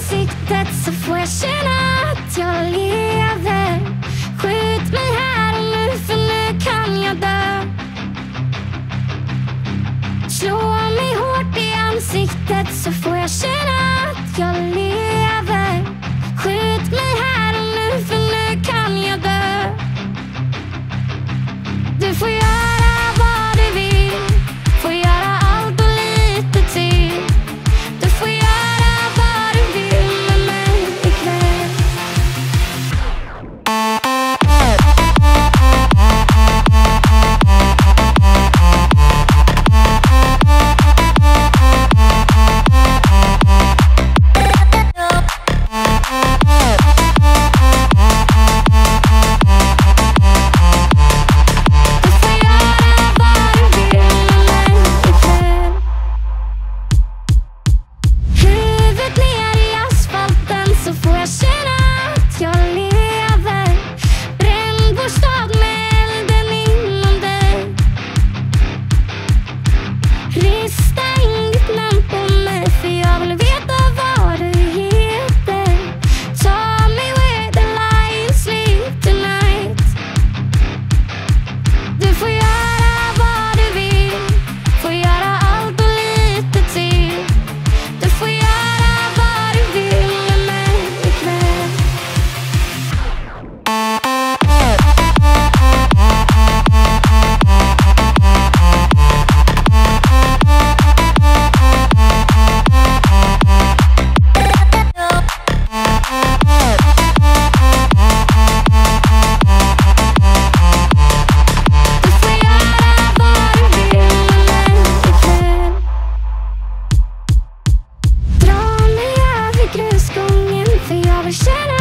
ansiktet så får jag känna att jag lever. Skjut mig här och nu, för nu kan jag dö. Slå mig hårt i ansiktet så får jag känna att jag lever. Skjut mig här och nu, för nu kan jag dö. Du får göra vad du vill, får göra allt och lite till. Du får göra vad du vill med mig ikväll. Grusgången, för jag vill känna